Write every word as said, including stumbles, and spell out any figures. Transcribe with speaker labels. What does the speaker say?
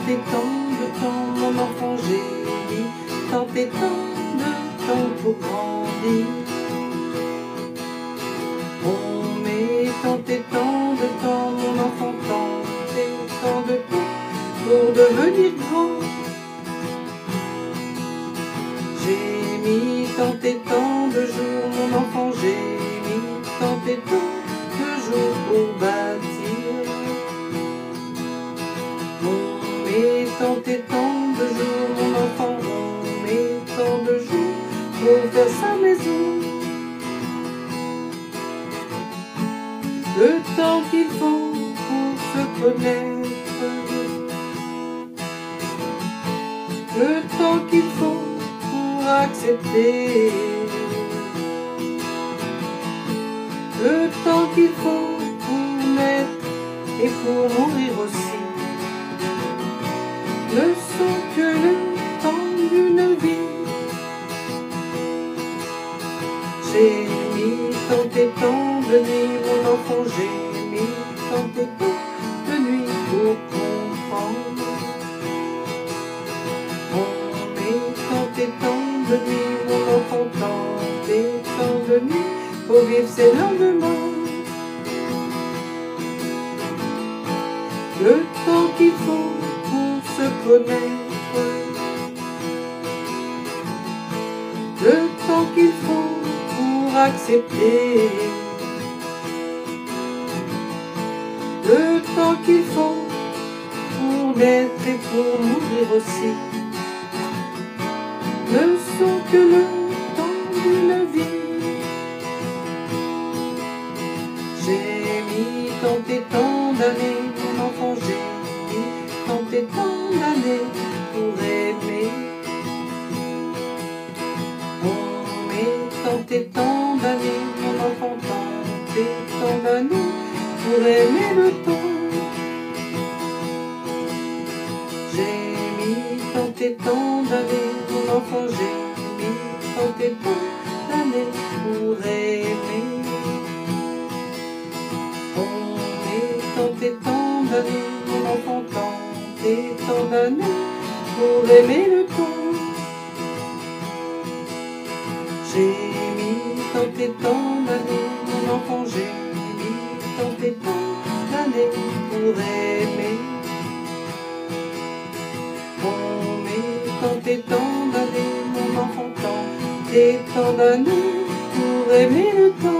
Speaker 1: et tant de temps, mon enfant, j'ai mis tant et tant de temps pour grandir. On met tant et tant de temps, mon enfant, tant et tant de temps pour devenir grand. J'ai mis tant et tant de jours, mon enfant, j'ai mis tant et tant de jours pour bâtir. On met tant et tant de jours, mon enfant, on met tant de jours pour faire sa maison. Le temps qu'il faut pour se connaître, le temps qu'il faut pour accepter, le temps qu'il faut pour naître et pour mourir aussi, ne sont que le temps d'une vie. J'ai mis tant et tant de nuits, mon enfant, j'ai mis tant et tant de nuits pour comprendre. On met tant et tant de nuits, mon enfant, tant et tant de nuits pour vivre ses lendemains. Le temps qu'il faut pour se connaître, le temps qu'il faut pour accepter, le temps qu'il faut pour naître et pour mourir aussi, ne sont que le temps d'une vie. J'ai mis tant et tant d'années, mon enfant, j'ai mis tant et tant d'années pour aimer. On met tant et tant d'années, mon enfant, tant et tant d'années pour aimer le temps. J'ai mis tant et tant d'années, mon enfant, j'ai mis tant et tant d'années pour aimer. On met tant et tant d'années, mon enfant, tant et tant d'années pour aimer le temps. J'ai mis tant et tant d'années, mon enfant, j'ai mis tant et tant d'années pour aimer. On met tant et tant d'années, mon enfant, tant et tant d'années pour aimer le temps.